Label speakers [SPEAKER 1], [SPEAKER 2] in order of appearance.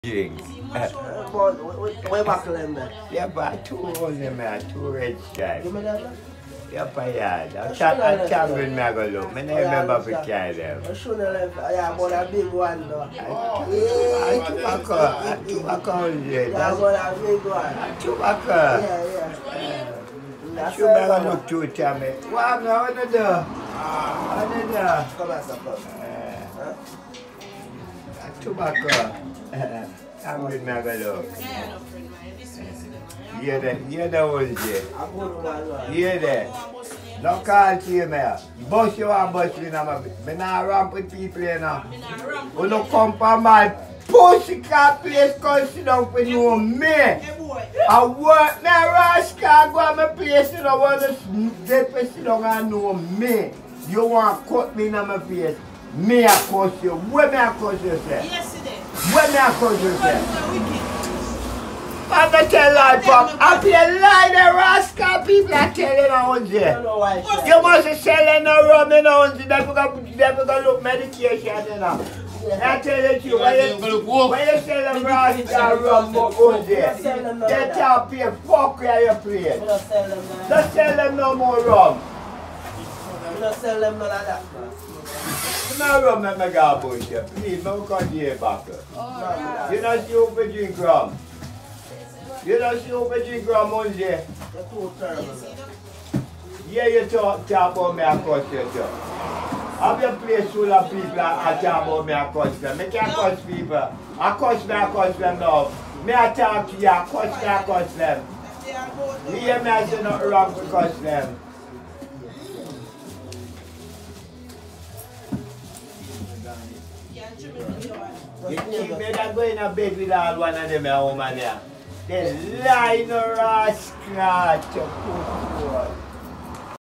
[SPEAKER 1] Drink.
[SPEAKER 2] Where back them there?
[SPEAKER 1] Yeah, but two only man, two red stripes.
[SPEAKER 2] Give me that man.
[SPEAKER 1] Yeah, but yeah, I'm trying with me go look. I remember to carry them.
[SPEAKER 2] I should have left. Yeah, but a big one though.
[SPEAKER 1] I tobacco only.
[SPEAKER 2] Yeah, but a big one.
[SPEAKER 1] Tobacco.
[SPEAKER 2] Yeah. That's
[SPEAKER 1] You better look to it, tell me. What am I do?
[SPEAKER 2] Come here, sir, come.
[SPEAKER 1] Tobacco. I'm with me go look. Hear the old day.
[SPEAKER 2] I'm good one.
[SPEAKER 1] Hear that. No call to you, man. Bust you and bust you, man. I not ramp with people, you know. You don't come from my pussycat place, come sit down with you, me. I work my rascal, go to my place, you know, want to sit down and know me. You want to cut me in my face. Me, I curse you. Where me, I curse you, sir?
[SPEAKER 3] Yesterday.
[SPEAKER 1] Where me, I curse you, sir?
[SPEAKER 3] Wicked.
[SPEAKER 1] I'm not telling lie, Pop. I feel lie, the rascal people are telling on
[SPEAKER 2] I don't
[SPEAKER 1] you.
[SPEAKER 2] know why.
[SPEAKER 1] You must be selling no rum in on you. They're going to look medication, you know. I tell you, when you sell them rascal rum on you, they can't pay fuck where you play.
[SPEAKER 2] We don't sell them that.
[SPEAKER 1] Don't sell them no more rum.
[SPEAKER 2] We don't sell them none of that, man.
[SPEAKER 1] No rum let me go about you. Please, don't come here back. You don't see who drink rum. You don't see who drink rum on you.
[SPEAKER 2] They're too terrible.
[SPEAKER 1] Yeah, you talk about me and curse you too. Have your place full of people and talk about me and curse them. I can't curse people. I curse them now. Me I talk to you, I curse them. You hear me I say nothing wrong to curse them. You think me that go in a bed with all one of them woman there? They lie no rascal.